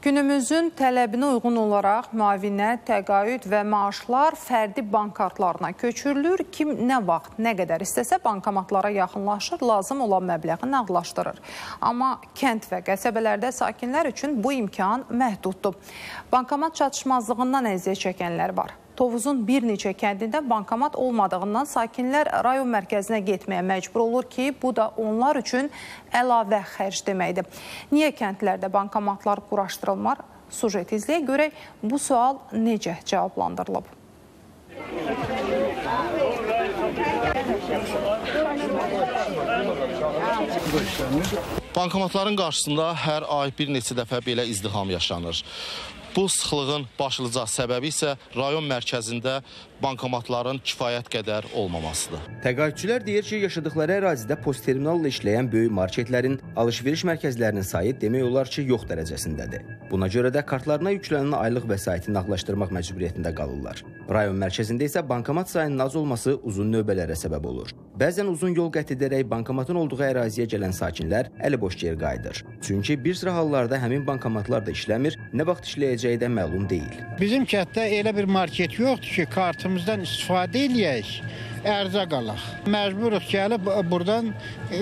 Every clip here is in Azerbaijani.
Günümüzün tələbinə uyğun olaraq müavinət, təqaüd və maaşlar fərdi bank kartlarına köçürülür. Kim nə vaxt, nə qədər istəsə bankomatlara yaxınlaşır, lazım olan məbləği nağdlaşdırır. Amma kənd və qəsəbələrdə sakinlər üçün bu imkan məhduddur. Bankomat çatışmazlığından əziyyət çəkənlər var. Tovuzun bir neçə kəndində bankomat olmadığından sakinlər rayon mərkəzinə getməyə məcbur olur ki, bu da onlar üçün əlavə xərc deməkdir. Niyə kəndlərdə bankomatlar quraşdırılmır? Sujet izləyək, görək bu sual necə cavablandırılıb? Bankomatların qarşısında hər ay bir neçə dəfə belə izdiham yaşanır. Bu sıxlığın başlıca səbəbi isə rayon mərkəzində bankomatların kifayət qədər olmamasıdır. Təqaüdçülər deyir ki, yaşadıkları ərazidə postterminalla işləyən böyük marketlərin, alış-veriş mərkəzlərinin sayı demək olar ki, yox dərəcəsindədir. Buna görə də kartlarına yüklənən aylıq vəsaiti nağdlaşdırmaq məcburiyyətində qalırlar. Rayon mərkəzində isə bankomat sayının az olması uzun növbələrə səbəb olur. Bəzən uzun yol qət edərək bankomatın olduğu əraziyə gələn sakinlər əli boş geri qayıdır. Çünki bir sıra hallarda həmin bankomatlar da işləmir, nə vaxt işləyəcəyi də məlum deyil. Bizim kənddə elə bir market yoxdur ki, kartımızdan istifadə eləyək, ərzə qalaq. Məcburuq gəlib buradan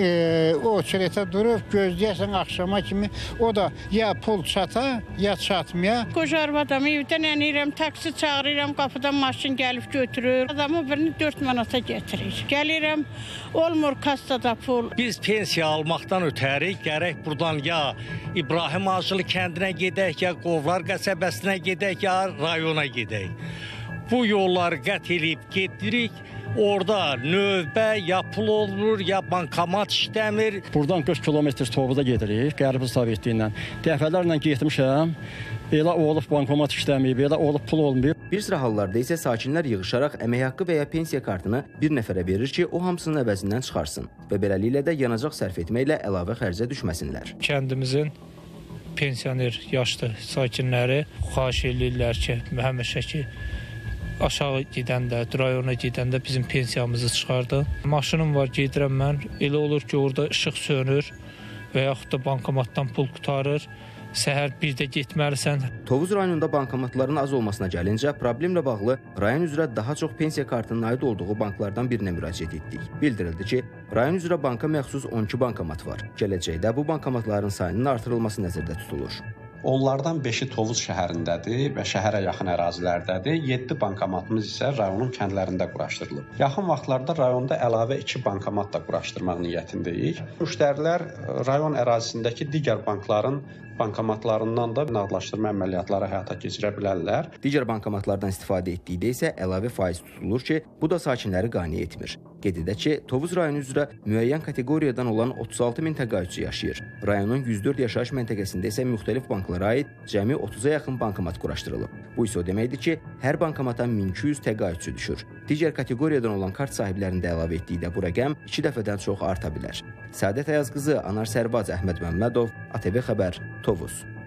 o çeletə durub gözləyəsən axşama kimi. O da ya pul çata, ya çatmaya. Qoca arvadamı evdən enirəm, taksi çağırıram, qapıdan maşın gəlib götürür. Adamı birini 4 manata getirir. Gəlirəm, olmur kassada pul. Biz pensiya almaqdan ötəri gərək buradan ya İbrahim Ağacılı kəndinə gedək, ya Qovlar qəsəbəsinə gedək, ya rayona gedək. Bu yolları qət edib gedirik. Orada növbə, ya pul olur, ya bankomat işləmir. Buradan 40 kilometr Tovuza gedirik, Qərbi Sovetliyindən. Dəfələrlə getmişəm, elə olub bankomat işləməyib, elə olub pul olmayıb. Bir sıra hallarda isə sakinlər yığışaraq əmək haqqı və ya pensiya kartını bir nəfərə verir ki, o hamısının əvəzindən çıxarsın və beləliklə də yanacaq sərf etməklə əlavə xərcə düşməsinlər. Kəndimizin pensioner yaşlı sakinləri xahiş edirlər ki, həmişə ki, aşağı gedəndə, rayona gedəndə bizim pensiyamızı çıxardı. Maşınım var, gedirəm mən. Elə olur ki, orada işıq sönür və yaxud da bankomatdan pul qutarır. Səhər bir də getməlisən. Tovuz rayonunda bankomatların az olmasına gəlincə, problemlə bağlı rayon üzrə daha çox pensiya kartının aid olduğu banklardan birinə müraciət etdik. Bildirildi ki, rayon üzrə banka məxsus 12 bankomat var. Gələcəkdə bu bankomatların sayının artırılması nəzərdə tutulur. Onlardan 5-i Tovuz şəhərindədir və şəhərə yaxın ərazilərdədir. 7 bankomatımız isə rayonun kəndlərində quraşdırılıb. Yaxın vaxtlarda rayonda əlavə 2 bankomat da quraşdırmaq niyyətindəyik. Müştərilər rayon ərazisindəki digər bankların bankomatlarından da nağdlaşdırma əməliyyatları həyata keçirə bilərlər. Digər bankomatlardan istifadə etdikdə isə əlavə faiz tutulur ki, bu da sakinləri qane etmir. Qeyd edək ki, Tovuz rayonu üzrə müəyyən kateqoriyadan olan 36 min təqaüdçü yaşayır. Rayonun 104 yaşayış məntəqəsində isə müxtəlif banklara aid cəmi 30-a yaxın bankomat quraşdırılıb. Bu isə o deməkdir ki, hər bankomata 1200 təqaüdçü düşür. Digər kateqoriyadan olan kart sahiblərində əlavə etdikdə bu rəqəm 2 dəfədən çox arta bilər. Səadət Ayazqızı, Anar Sərvaz, Əhməd Məmmədov, ATV Xəbər, Tovuz.